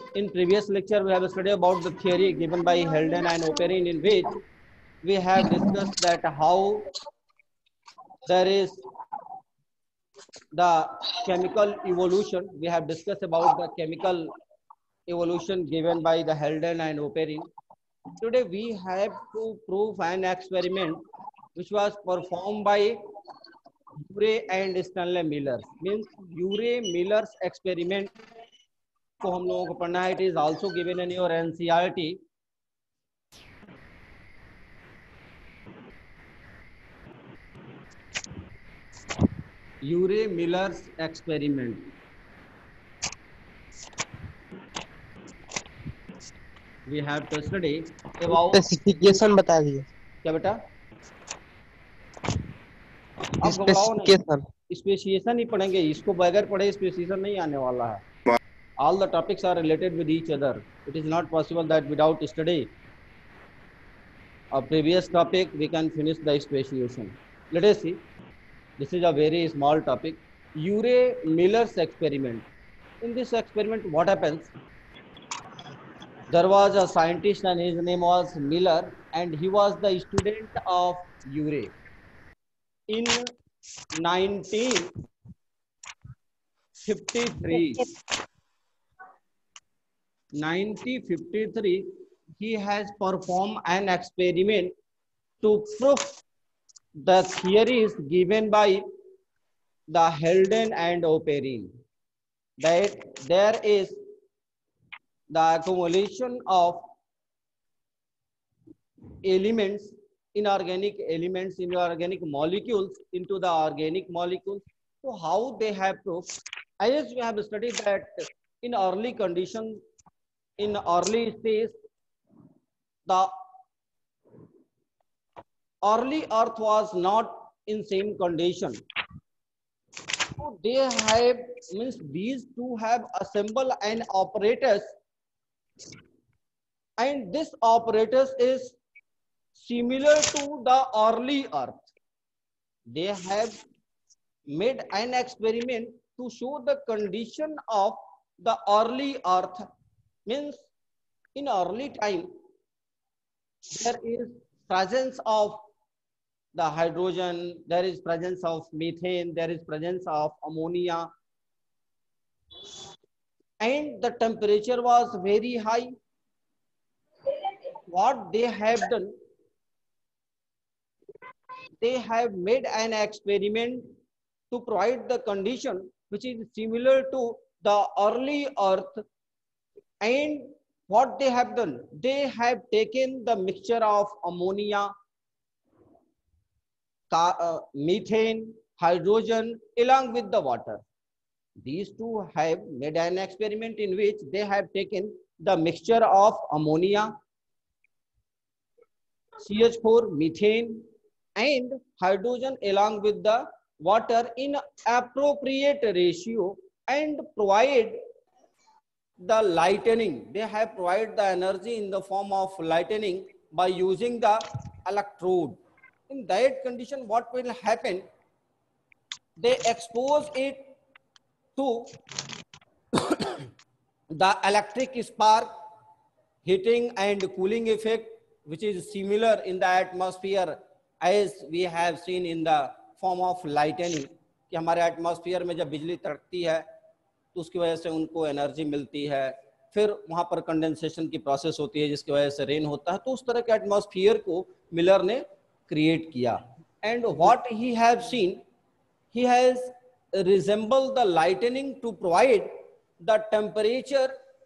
In previous lecture, we have studied about the theory given by Helden and Oparin, in which we have discussed that how there is the chemical evolution. We have discussed about the chemical evolution given by the Helden and Oparin. Today we have to prove an experiment which was performed by Urey and Stanley Miller. Means Urey Miller's experiment को हम लोगों को पढ़ना है. It is also given in your NCERT. Urey Miller's experiment. We have to study about specification बता दिए. क्या बेटा? स्पेसिफिकेशन स्पेसिएशन ही पढ़ेंगे, इसको बगैर पढ़े स्पेसिएशन नहीं आने वाला है. All the topics are related with each other. It is not possible that without study a previous topic we can finish the speciation. Let us see. This is a very small topic. Urey Miller's experiment. In this experiment, what happens? There was a scientist and his name was Miller, and he was the student of Urey. In 1953, he has performed an experiment to prove the theories given by the Helden and Oparin, that there is the accumulation of elements, inorganic elements, inorganic molecules into the organic molecules. So how they have proved? As we have studied that in early condition, in early stage, the early earth was not in same condition. So they have, means these two have assembled an apparatus, and this apparatus is similar to the early earth. They have made an experiment to show the condition of the early earth. Means in early time there is presence of the hydrogen, there is presence of methane, there is presence of ammonia, and the temperature was very high. What they have done, they have made an experiment to provide the condition which is similar to the early earth. And what they have done, they have taken the mixture of ammonia, methane, hydrogen along with the water. These two have made an experiment in which they have taken the mixture of ammonia, CH4, methane and hydrogen along with the water in appropriate ratio and provide the lightning. They have provided the energy in the form of lightning by using the electrode. In that condition, what will happen? They expose it to the electric spark, heating and cooling effect, which is similar in the atmosphere as we have seen in the form of lightning. कि हमारे atmosphere में जब बिजली तड़कती है तो उसकी वजह से उनको एनर्जी मिलती है, फिर वहां पर कंडेंसेशन की प्रोसेस होती है जिसकी वजह से रेन होता है. तो उस तरह के एटमॉस्फेयर को मिलर ने क्रिएट किया. And what he have seen, he has resembled the lightning to provide the temperature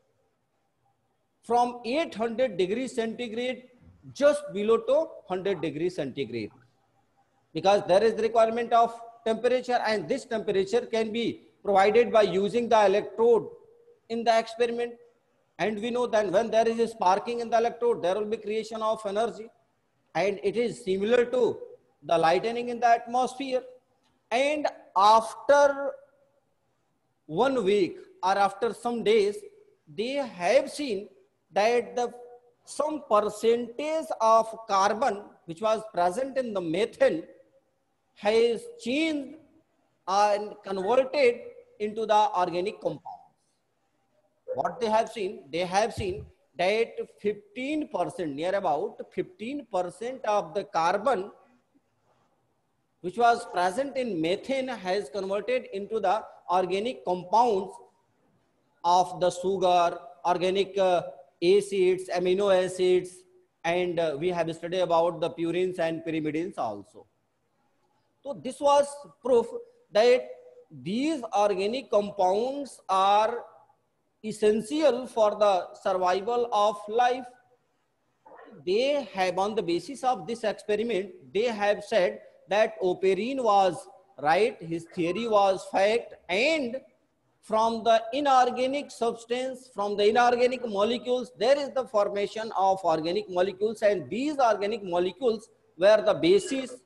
from 800 degrees centigrade just below to 100 degrees centigrade, because there is the requirement of temperature, and this temperature can be provided by using the electrode in the experiment. And we know that when there is a sparking in the electrode, there will be creation of energy, and it is similar to the lightning in the atmosphere. And after 1 week or after some days, they have seen that some percentage of carbon which was present in the methane has changed and converted into the organic compounds. what they have seen that 15%, near about 15% of the carbon which was present in methane has converted into the organic compounds of the sugar, organic acids, amino acids, and we have studied about the purines and pyrimidines also. So this was proof that these organic compounds are essential for the survival of life. They have, on the basis of this experiment, they have said that Oparin was right, his theory was fact, and from the inorganic substance, from the inorganic molecules, there is the formation of organic molecules, and these organic molecules were the basis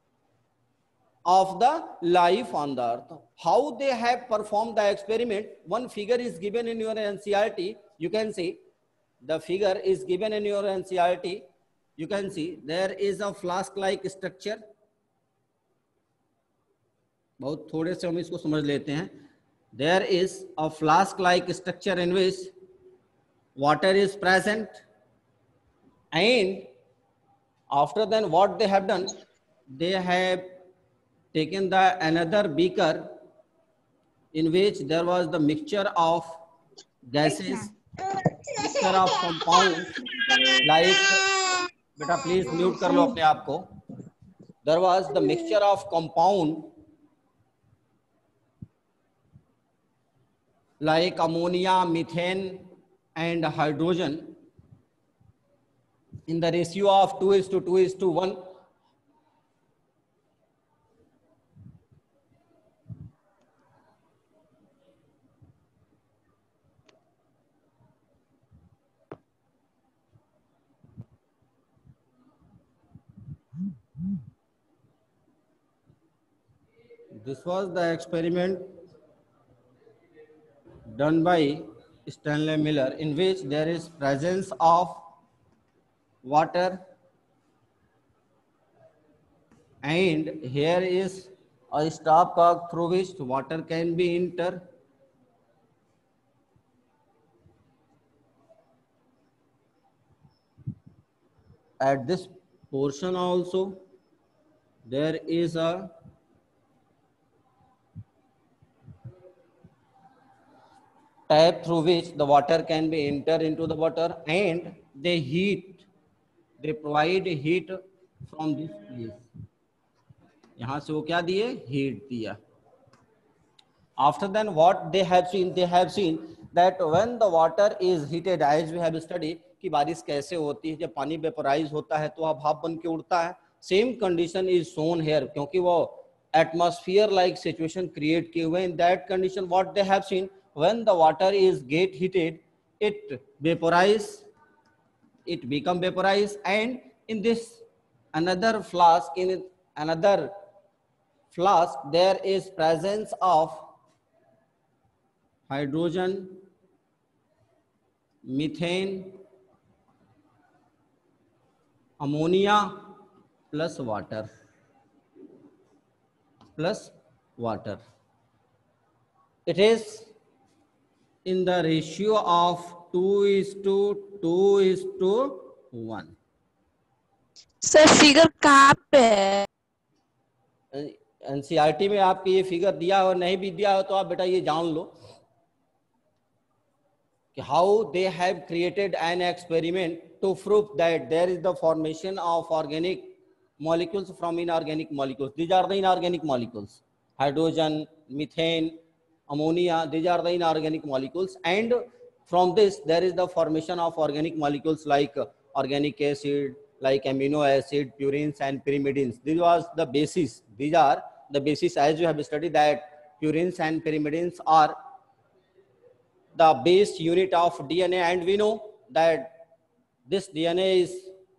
of the life on the earth. How they have performed the experiment, one figure is given in your NCERT. You can see the figure is given in your NCERT. You can see there is a flask like structure. बहुत थोड़े से हम इसको समझ लेते हैं. There is a flask like structure in which water is present, and after then what they have done, they have taken the another beaker in which there was the mixture of gases, mixture of compounds like, beta please mute कर लो अपने आप को. There was the mixture of compound like ammonia, methane and hydrogen in the ratio of 2:2:1. This was the experiment done by Stanley Miller, in which there is presence of water, and here is a stopcock through which water can be enter. At this portion also there is a tap through which the water can be enter into the water, and they provide heat from this place. यहाँ से वो क्या दिए, heat दिया. After then what they have seen that when the water is heated, as we have studied कि बारिश कैसे होती है, जब पानी वेपोराइज होता है तो वह भाप बन के उड़ता है. Same condition is shown here, क्योंकि वो एटमॉस्फेयर लाइक सिचुएशन क्रिएट किए हुए. In that condition what they have seen, when the water is get heated, it become vaporized, and in this another flask, there is presence of hydrogen, methane, ammonia plus water. It is in the ratio of 2:2:1. Sir figure कहाँ पे है? NCERT में आपके ये figure दिया और नहीं भी दिया हो तो आप बेटा ये जान लो कि how they have created an experiment to prove that there is the formation of organic molecules from inorganic molecules. These are the inorganic molecules. Hydrogen, methane, ammonia, these are the inorganic molecules, and from this there is the formation of organic molecules like organic acid, like amino acid, purines and pyrimidines. These are the basis as you have studied that purines and pyrimidines are the base unit of DNA, and we know that this DNA is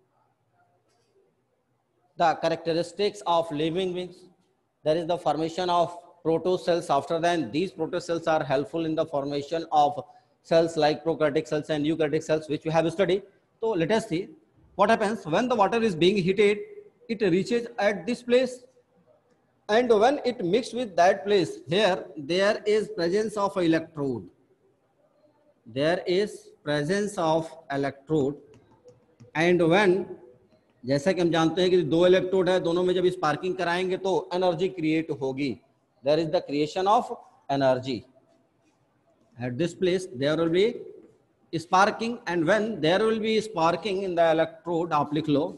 the characteristics of living beings. There is the formation of protocells. After that, these protocells are helpful in the formation of cells like prokaryotic cells and eukaryotic cells, which we have studied. So let us see what happens when the water is being heated. It reaches at this place, and when it mixed with that place, here there is presence of electrode. there is presence of electrode and when, जैसा कि हम जानते हैं कि दो electrode है, दोनों में जब स्पार्किंग कराएंगे तो एनर्जी क्रिएट होगी. There is the creation of energy. At this place there will be sparking, and when there will be sparking in the electrode, आप लिख लो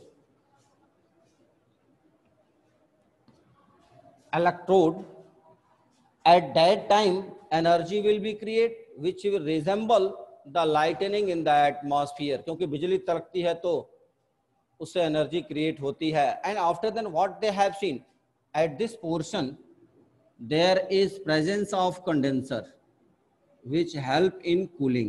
electrode, at that time energy will be created which will resemble the lightning in the atmosphere. क्योंकि बिजली तड़कती है तो उससे energy create होती है. And after then what they have seen, at this portion there is presence of condenser which help in cooling,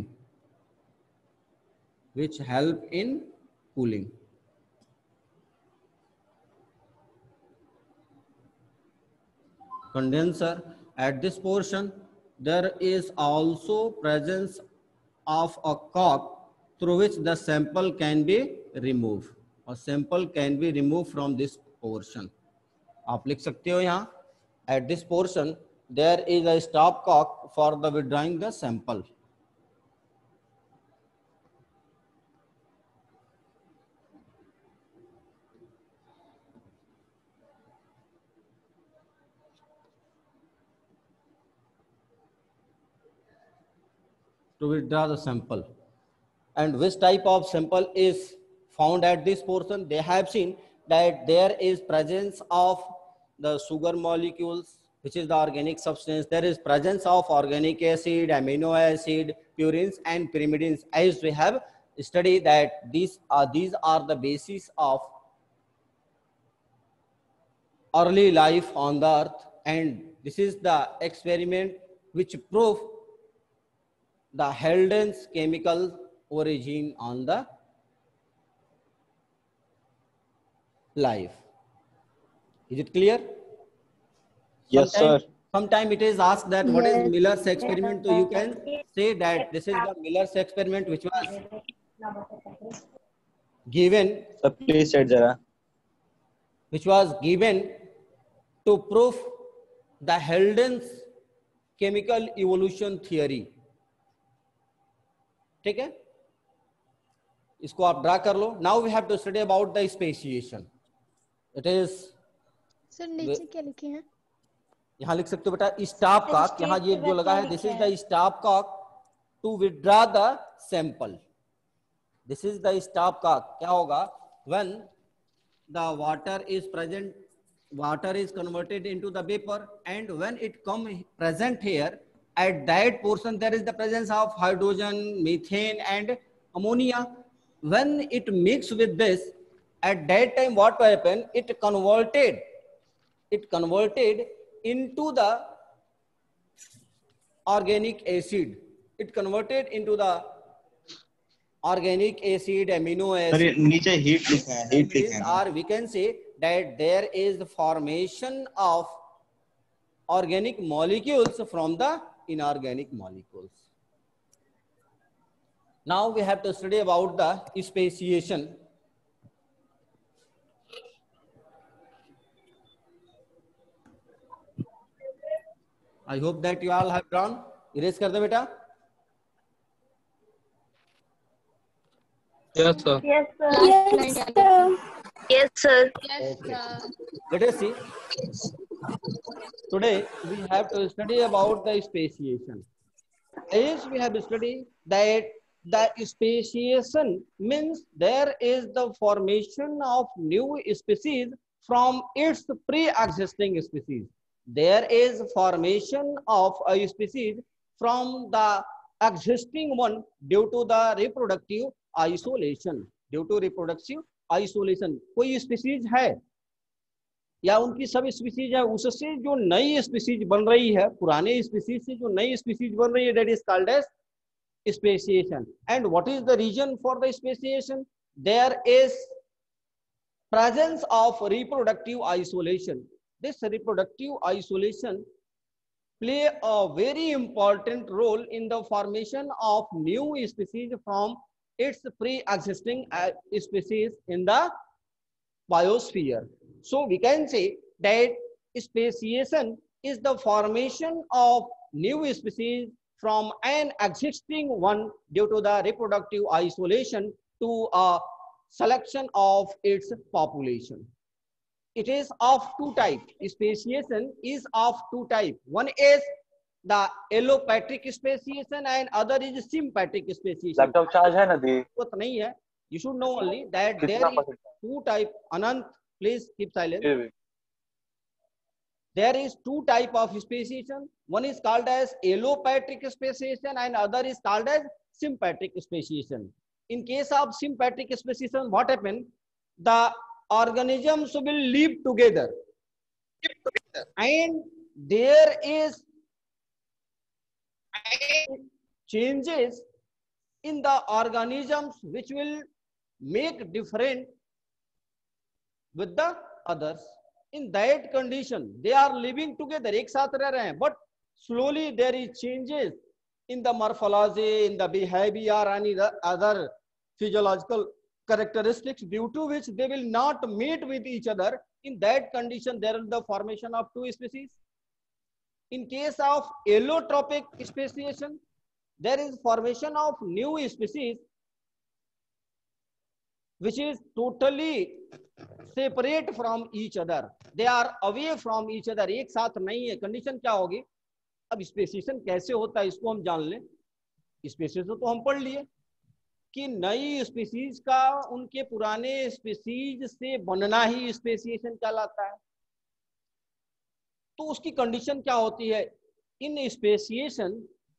condenser. At this portion there is also presence of a cock through which the sample can be removed, or sample can be removed from this portion. आप लिख सकते हो यहाँ, at this portion there is a stop cock for the withdrawing the sample. To withdraw the sample. And which type of sample is found at this portion? They have seen that there is presence of the sugar molecules, which is the organic substance. There is presence of organic acid, amino acid, purines and pyrimidines. As we have studied that these are the basis of early life on the earth, and this is the experiment which prove the Halden's chemical origin on the life. Is it clear? Yes, sir. Sometime it is asked that what is Miller's experiment. So you can say that this is the Miller's experiment which was given. Sir, please say jara. Which was given to prove the Halden's chemical evolution theory. ठीक है, इसको आप draw कर लो. Now we have to study about the speciation. It is sir नीचे क्या लिखे हैं? यहाँ लिख सकते हो बेटा स्टॉप कॉक. यहाँ ये जो लगा है this is the stop cock to withdraw the sample. This is the stop cock. क्या होगा, when the water is present, water is converted into the vapor, and when it come present here, at that portion there is the presence of hydrogen, methane and ammonia. When it mix with this, at that time what will happen, it converted into the organic acid. It converted into the organic acid, amino acid. नीचे heat लिखा है, heat लिखा है. Or we can say that there is the formation of organic molecules from the inorganic molecules. Now we have to study about the speciation. I hope that you all have drawn. Erase कर दो बेटा. Yes, sir. Yes, sir. Yes, sir. Okay. Let us see. Today we have to study about the speciation. As we have studied that the speciation means there is the formation of new species from its pre-existing species. There is formation of a species from the existing one due to the reproductive isolation. Due to reproductive isolation. कोई species है या उनकी sub species है, उससे जो नई species बन रही है, पुराने स्पीसीज से जो नई स्पीसीज बन रही है, that is called as speciation. And what is the reason for the speciation? There is presence of reproductive isolation. This reproductive isolation play a very important role in the formation of new species from its pre-existing species in the biosphere. So we can say that speciation is the formation of new species from an existing one due to the reproductive isolation to a selection of its population. It is of two types. Speciation is of two types. One is the allopatric speciation and other is sympatric speciation. Laptop charge है ना दी? वो तो नहीं है. You should know only that there कितना is percent? two type. Anant, please keep silent. जी, There is two type of speciation. One is called as allopatric speciation and other is called as sympatric speciation. In case of sympatric speciation, what happens? The organisms will live together, and there is changes in the organisms which will make different with the others. In that condition, they are living together, एक साथ रह रहे हैं, but slowly there is changes in the morphology, in the behavior, and in the other physiological characteristics, due to which they will not mate with each other. In that condition, there is the formation of two species. In case of allotropic speciation, there is formation of new species which is totally separate from each other. They are away from each other. एक साथ नहीं है. Condition क्या होगी? अब speciation कैसे होता है इसको हम जान लें. स्पेसिएशन तो हम पढ़ लिए कि नई स्पीसीज का उनके पुराने स्पीसीज से बनना ही स्पेसिएशन कहलाता है. तो उसकी कंडीशन क्या होती है? In speciation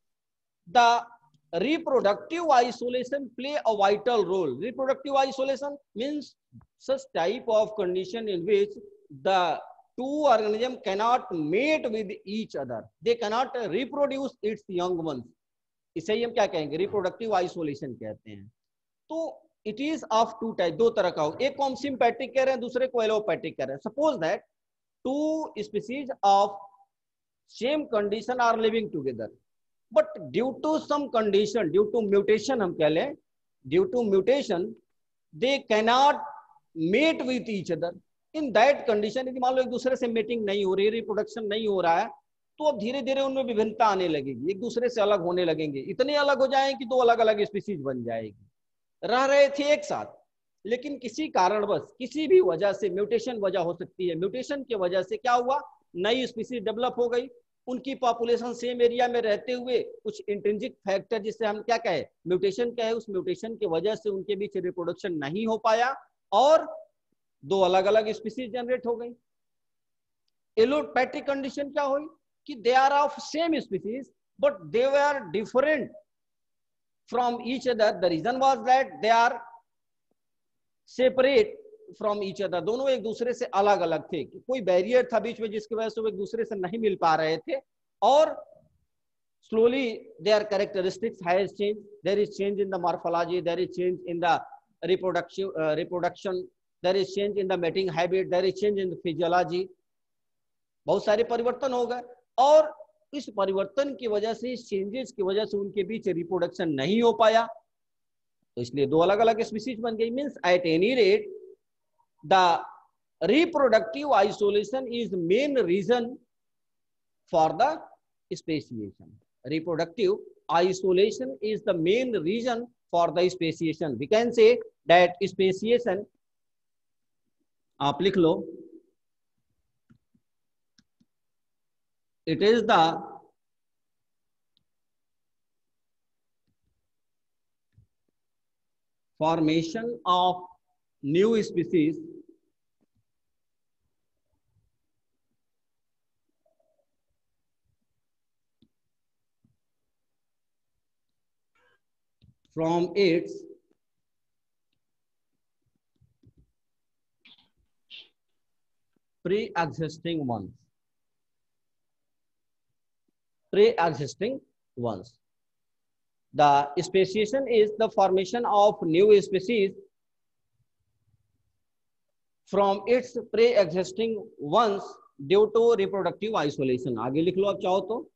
the reproductive isolation play a vital role. Reproductive isolation means such type of condition in which the two organisms cannot mate with each other. They cannot reproduce its young ones. इसे हम क्या कहेंगे? Reproductive isolation कहते हैं. तो it is of two type, दो तरह का हो. एक को हम sympatric कह रहे हैं, दूसरे को allopatric कह रहे हैं. Suppose that two species of same condition are living together. But due to some condition, due to mutation हम कह लें, due to mutation, they cannot mate with each other. In that condition, यदि मान लो एक दूसरे से मेटिंग नहीं हो रही, रिप्रोडक्शन नहीं हो रहा है, तो अब धीरे धीरे उनमें विभिन्नता आने लगेगी, एक दूसरे से अलग होने लगेंगे, इतने अलग हो जाएंगे कि दो अलग अलग स्पीसीज बन जाएगी. रह रहे थे एक साथ, लेकिन किसी कारणवश, किसी भी वजह से, म्यूटेशन वजह हो सकती है, म्यूटेशन की वजह से क्या हुआ? नई स्पीसीज डेवलप हो गई. उनकी पॉपुलेशन सेम एरिया में रहते हुए कुछ इंट्रिंसिक फैक्टर जिससे हम क्या कहे, म्यूटेशन कहे, उस म्यूटेशन की वजह से उनके बीच रिप्रोडक्शन नहीं हो पाया और दो अलग अलग स्पीसीज जनरेट हो गई. एलोपैथिक कंडीशन क्या हुई कि they are of same species but they are different from each other. The reason was that they are separate from each other. दोनों एक दूसरे से अलग अलग थे, कोई बैरियर था बीच में जिसकी वजह से वो एक दूसरे से नहीं मिल पा रहे थे. और slowly their characteristics has changed. There is change in the morphology, there is change in the reproduction, there is change in the mating habit, there is change in the physiology. बहुत सारे परिवर्तन हो गए और इस परिवर्तन की वजह से, इस चेंजेस की वजह से उनके बीच रिप्रोडक्शन नहीं हो पाया, तो इसलिए दो अलग अलग स्पीसीज बन गई. Means at any rate the reproductive isolation is main reason for the speciation. Reproductive isolation is the main reason for the speciation. We can say that speciation, आप लिख लो, it is the formation of new species from its pre-existing ones. Pre-existing ones. The speciation is the formation of new species from its pre-existing ones due to reproductive isolation. आगे लिख लो आप चाहो तो.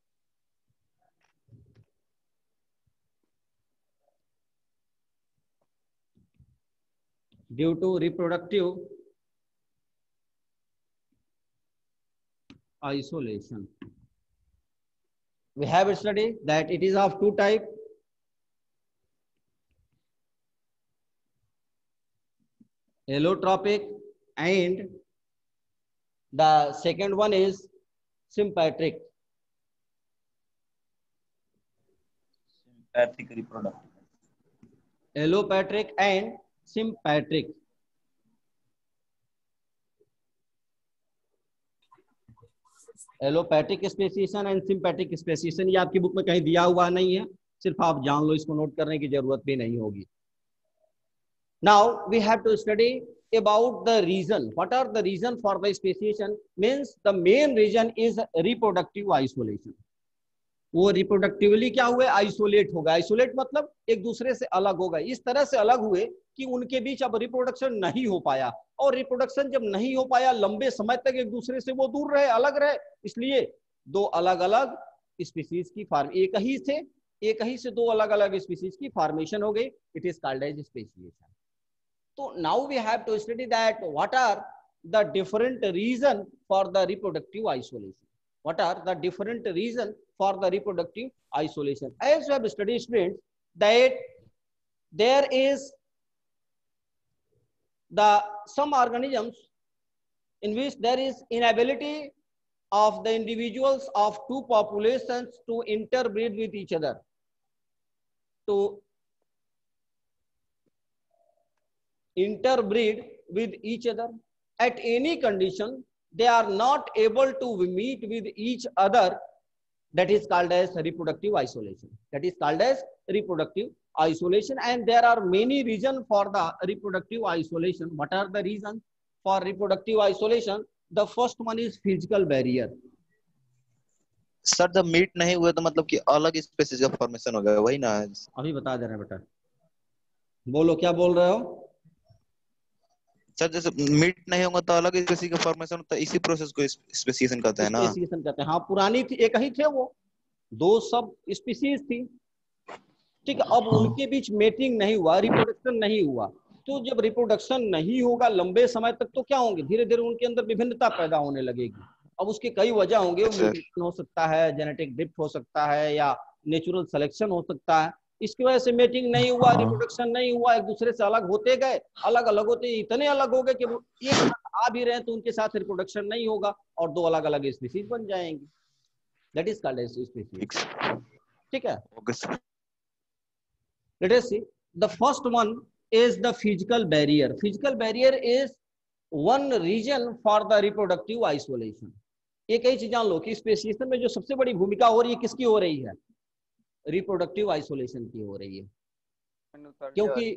Due to reproductive isolation. we have studied that it is of two type. Allotropic, and the second one is sympatric. Sympatric reproductive. Allopatric and sympatric. Allopatric speciation and sympatric speciation, ये आपकी book में कहीं दिया हुआ नहीं है, सिर्फ आप जान लो, इसको नोट करने की जरूरत भी नहीं होगी. Now we have to study about the reason. What are the reason for the speciation? Means the main reason is reproductive isolation. वो रिप्रोडक्टिवली क्या हुए, आइसोलेट होगा. आइसोलेट मतलब एक दूसरे से अलग हो गए, इस तरह से अलग हुए कि उनके बीच अब रिप्रोडक्शन नहीं हो पाया. और रिप्रोडक्शन जब नहीं हो पाया, लंबे समय तक एक दूसरे से वो दूर रहे, अलग रहे, इसलिए दो अलग अलग स्पीसीज की फार्म, एक ही से दो अलग अलग स्पीसीज की फॉर्मेशन हो गई. It is called as speciation. So now we have to study that what are the different reason for the reproductive isolation. What are the different reason for the reproductive isolation? As we have studied, students, that there is some organisms in which there is inability of the individuals of two populations to interbreed with each other. To interbreed with each other at any condition, they are not able to meet with each other. That is called as reproductive isolation. That is called as reproductive isolation. And there are many reasons for the reproductive isolation. What are the reasons for reproductive isolation? The first one is physical barrier. Sir जब meet नहीं हुए तो मतलब कि अलग species का formation हो गया, वही ना? अभी बता दे रहे हैं बेटा, बोलो क्या बोल रहे हो सर? जैसे मीट नहीं होगा तो अलग स्पेसीज का फॉर्मेशन होता है, इसी प्रोसेस को स्पेसिएशन कहते हैं ना? स्पेसिएशन कहते हैं. हाँ, पुरानी थी, एक ही थे वो, दो सब स्पीसीज थी, ठीक है. अब उनके बीच मेटिंग नहीं हुआ, रिप्रोडक्शन नहीं हुआ, तो जब रिप्रोडक्शन नहीं होगा लंबे समय तक तो क्या होंगे, धीरे धीरे उनके अंदर विभिन्नता पैदा होने लगेगी. अब उसके कई वजह होंगे, म्यूटेशन हो सकता है, जेनेटिक ड्रिफ्ट हो सकता है, या नेचुरल सिलेक्शन हो सकता है. इसकी वजह से मेटिंग नहीं हुआ, रिप्रोडक्शन नहीं हुआ, एक दूसरे से अलग होते गए, अलग अलग होते इतने अलग हो गए कि वो एक साथ आ भी रहे तो उनके साथ रिप्रोडक्शन नहीं होगा और दो अलग अलग स्पीसीज बन जाएंगी. That is called as species. ठीक है. Let us see the first one is the physical barrier. Physical barrier is one reason for the reproductive isolation. एक ही चीज जान लो कि स्पेसिएशन में जो सबसे बड़ी भूमिका हो रही है किसकी हो रही है, रिप्रोडक्टिव आइसोलेशन की हो रही है, क्योंकि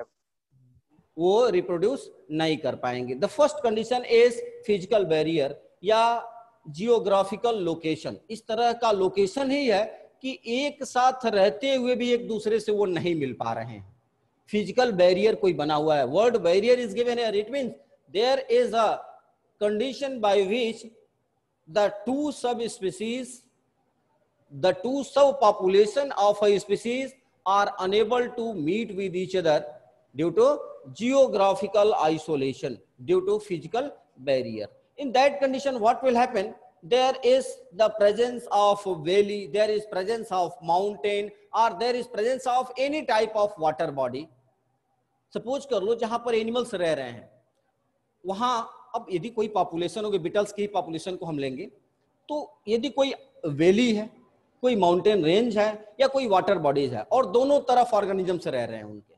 वो रिप्रोड्यूस नहीं कर पाएंगे. The first condition is physical barrier या जियोग्राफिकल लोकेशन. इस तरह का लोकेशन ही है कि एक साथ रहते हुए भी एक दूसरे से वो नहीं मिल पा रहे हैं. फिजिकल बैरियर कोई बना हुआ है. Word barrier is given here. It means there is a condition by which the two sub species, the two subpopulation of a species are unable to meet with each other due to geographical isolation, due to physical barrier. In that condition, what will happen? There is the presence of valley, there is presence of mountain, or there is presence of any type of water body. Suppose कर लो जहां पर animals रह रहे हैं, वहां अब यदि कोई पॉपुलेशन होगी, बिटल्स की पॉपुलेशन को हम लेंगे, तो यदि कोई वैली है, कोई माउंटेन रेंज है, या कोई वाटर बॉडीज है, और दोनों तरफ ऑर्गेनिजम्स रह रहे हैं उनके,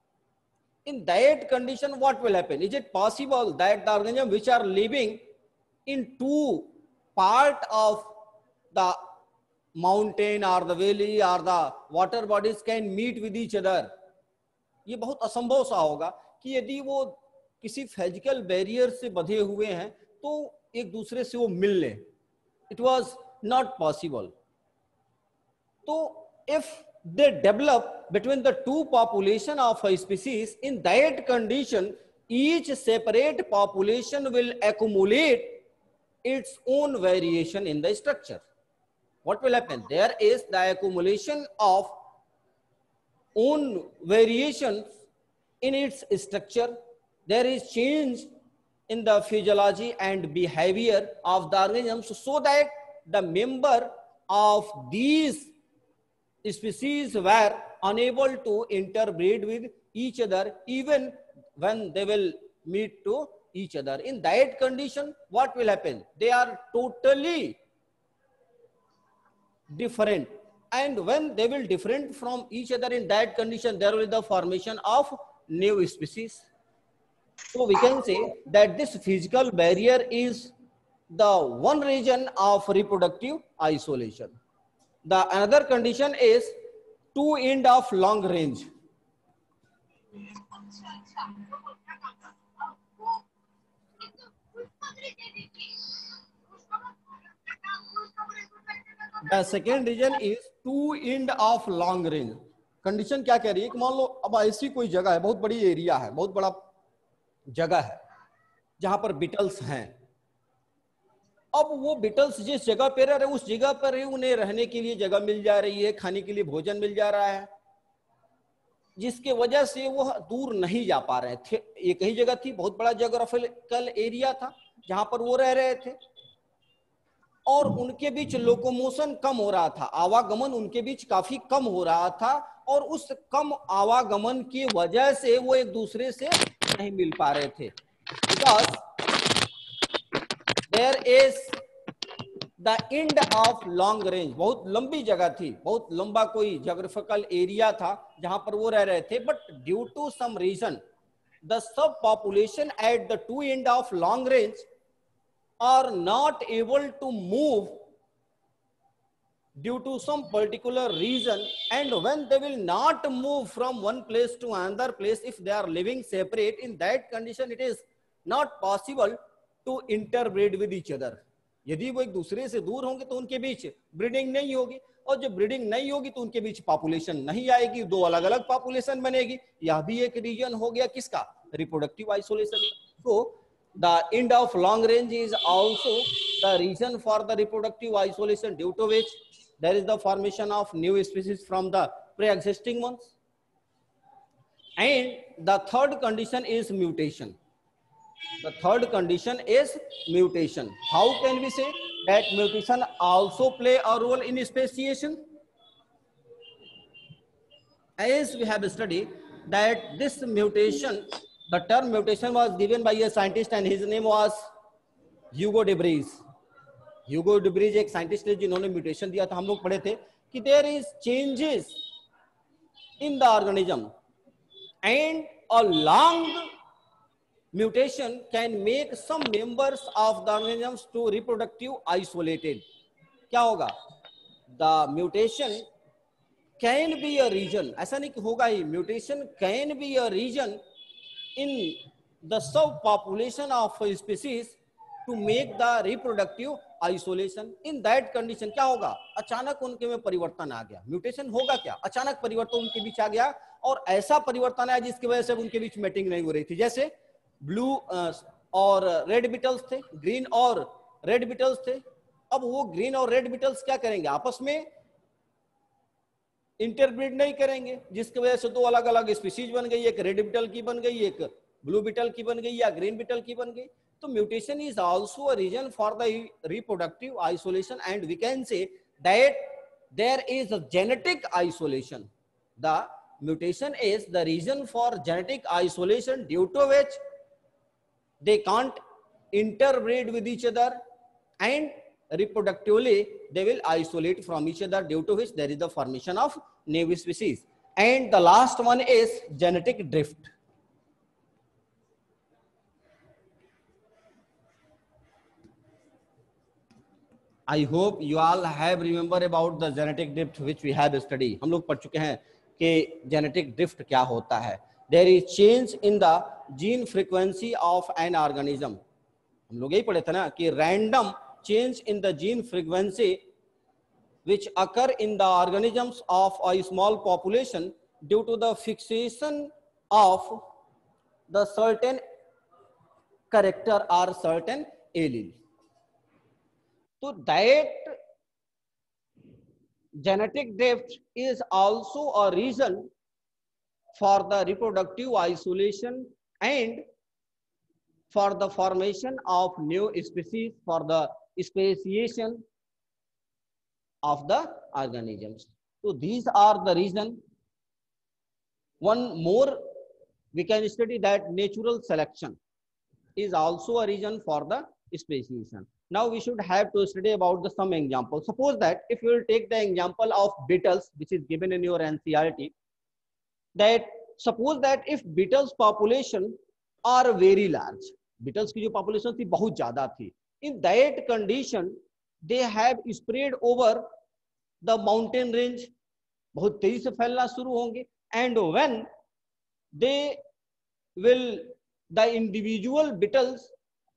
in that condition what will happen? Is it possible that the organism which are living in two part of the mountain or the valley or the water bodies can meet with each other? ये बहुत असंभव सा होगा कि यदि वो किसी physical barrier से बंधे हुए हैं तो एक दूसरे से वो मिल ले. It was not possible. So if they develop between the two population of a species, in that condition each separate population will accumulate its own variation in the structure. What will happen? There is the accumulation of own variations in its structure. There is change in the physiology and behavior of the organisms, so that the member of these species were unable to interbreed with each other even when they will meet to each other. In that condition, what will happen? They are totally different, and when they will different from each other, in that condition there will be the formation of new species. So we can say that this physical barrier is the one region of reproductive isolation. The another condition is two end of long range. The second region is two end of long range. Condition क्या कह रही है कि मान लो अब ऐसी कोई जगह है, बहुत बड़ी एरिया है, बहुत बड़ा जगह है जहां पर बिटल्स हैं. अब वो बिटल्स जिस जगह पे रह रहे उस जगह पर ही उन्हें रहने के लिए जगह मिल जा रही है, खाने के लिए भोजन मिल जा रहा है, जिसके वजह से वो दूर नहीं जा पा रहे थे. एक ही जगह थी, बहुत बड़ा ज्योग्राफिकल एरिया था जहां पर वो रह रहे थे, और उनके बीच लोकोमोशन कम हो रहा था, आवागमन उनके बीच काफी कम हो रहा था, और उस कम आवागमन की वजह से वो एक दूसरे से नहीं मिल पा रहे थे. Because there is the end of long range, बहुत लंबी जगह थी, बहुत लंबा कोई ज्योग्राफिकल एरिया था जहां पर वो रह रहे थे. But due to some reason the sub population at the two end of long range are not able to move due to some particular reason, and when they will not move from one place to another place, if they are living separate, in that condition it is not possible to interbreed with each other. यदि वो एक दूसरे से दूर होंगे तो उनके बीच breeding नहीं होगी, और जब ब्रीडिंग नहीं होगी तो उनके बीच पॉपुलेशन नहीं आएगी, दो अलग अलग पॉपुलेशन बनेगी. यह भी एक रीजन हो गया किसका? Reproductive isolation. तो the end of long range is also the reason for the reproductive isolation, due to which there is the formation of new species from the pre-existing ones. And the third condition is mutation. The third condition is mutation. How can we say that mutation also play a role in speciation? As we have studied that this mutation, the term mutation was given by a scientist and his name was Hugo de Vries. Hugo de Vries एक scientist है जिन्होंने mutation दिया था. हम लोग पढ़े थे कि there is changes in the organism and a long mutation can make some members of the organisms to reproductive isolated. क्या होगा? The mutation can be a region, ऐसा नहीं कि होगा ही, mutation can be a region in the subpopulation of a species to make the reproductive isolation. In that condition क्या होगा? अचानक उनके में परिवर्तन आ गया. म्यूटेशन होगा क्या? अचानक परिवर्तन उनके बीच आ गया, और ऐसा परिवर्तन आया जिसकी वजह से उनके बीच मैटिंग नहीं हो रही थी. जैसे ब्लू और रेड बिटल्स थे, ग्रीन और रेड बिटल्स थे. अब वो ग्रीन और रेड बिटल्स क्या करेंगे? आपस में इंटरब्रीड नहीं करेंगे, जिसकी वजह से दो अलग अलग स्पीशीज बन गई, एक रेड बिटल की बन गई, एक ब्लू बिटल की बन गई, या ग्रीन बिटल की बन गई. तो mutation is also a reason for the reproductive isolation, and we can say that there is a genetic isolation. The mutation is the reason for genetic isolation, due to which they can't interbreed with each other, and reproductively they will isolate from each other, due to which there is the formation of new species. And the last one is genetic drift. I hope you all have remember about the genetic drift which we have studied. हम लोग पढ़ चुके हैं कि genetic drift क्या होता है. There is change in the gene frequency of an organism. हम लोग यही पढ़े थे ना कि random change in the gene frequency which occur in the organisms of a small population due to the fixation of the certain character or certain allele. So that genetic drift is also a reason for the reproductive isolation and for the formation of new species, for the speciation of the organisms. So these are the reason. One more, we can study that natural selection is also a reason for the speciation. Now we should have to study about the some example. Suppose that if you will take the example of beetles, which is given in your NCERT, that suppose that if beetles population are very large, beetles की जो population थी बहुत ज़्यादा थी, in that condition they have spread over the mountain range, बहुत तेजी से फैलना शुरू होंगे, and when they will, the individual beetles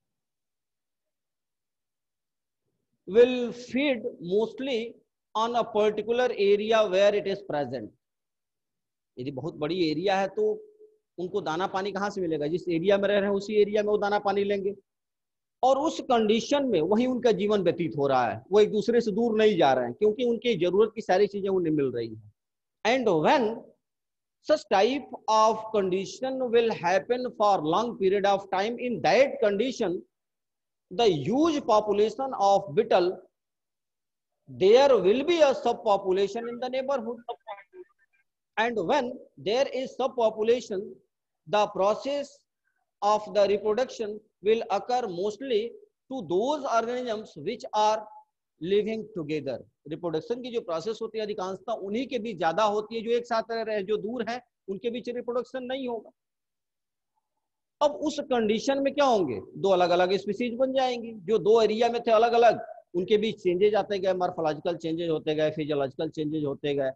will feed mostly on a particular area where it is present. यदि बहुत बड़ी एरिया है तो उनको दाना पानी कहाँ से मिलेगा? जिस एरिया में रह रहे हैं उसी एरिया में वो दाना पानी लेंगे, और उस कंडीशन में वही उनका जीवन व्यतीत हो रहा है, वो एक दूसरे से दूर नहीं जा रहे हैं क्योंकि उनकी जरूरत की सारी चीजें उन्हें मिल रही हैं. And when such type of condition will happen for long period of time, in that condition the huge population of beetle, there will be a subpopulation in the neighborhood, and when there is subpopulation, the process of the reproduction will occur mostly to those organisms which are living together. Reproduction की जो process होती है अधिकांशतः उन्हीं के बीच ज्यादा होती है जो एक साथ रह रहे हैं, जो दूर हैं उनके बीच रिप्रोडक्शन नहीं होगा. अब उस कंडीशन में क्या होंगे? दो अलग अलग स्पीसीज बन जाएंगी. जो दो एरिया में थे अलग अलग, उनके बीच चेंजेज आते गए, मॉर्फोलॉजिकल चेंजेज होते गए, फिजियोलॉजिकल चेंजेज होते गए,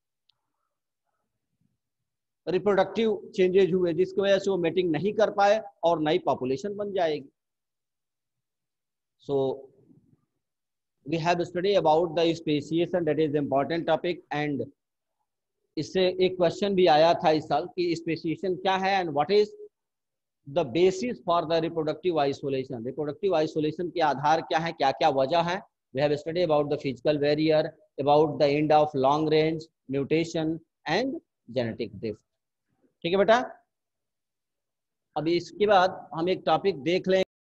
रिप्रोडक्टिव चेंजेज हुए, जिसकी वजह से वो मेटिंग नहीं कर पाए और नई पॉपुलेशन बन जाएगी. सो we have studied about the speciation, that is important topic, and इससे एक क्वेश्चन भी आया था इस साल कि स्पेसिएशन क्या है and what is the basis for the reproductive isolation. Reproductive isolation के आधार क्या है, क्या क्या वजह है. We have study about the physical barrier, about the end of long range mutation and genetic drift. ठीक है बेटा. अभी इसके बाद हम एक टॉपिक देख लें.